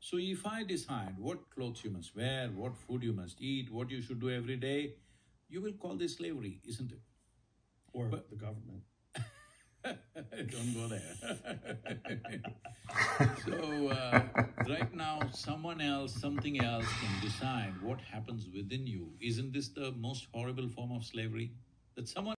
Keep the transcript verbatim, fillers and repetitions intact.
So if I decide what clothes you must wear, what food you must eat, what you should do every day, you will call this slavery, isn't it? Or But- the government. Don't go there. So, uh, right now, someone else, something else can decide what happens within you. Isn't this the most horrible form of slavery? That someone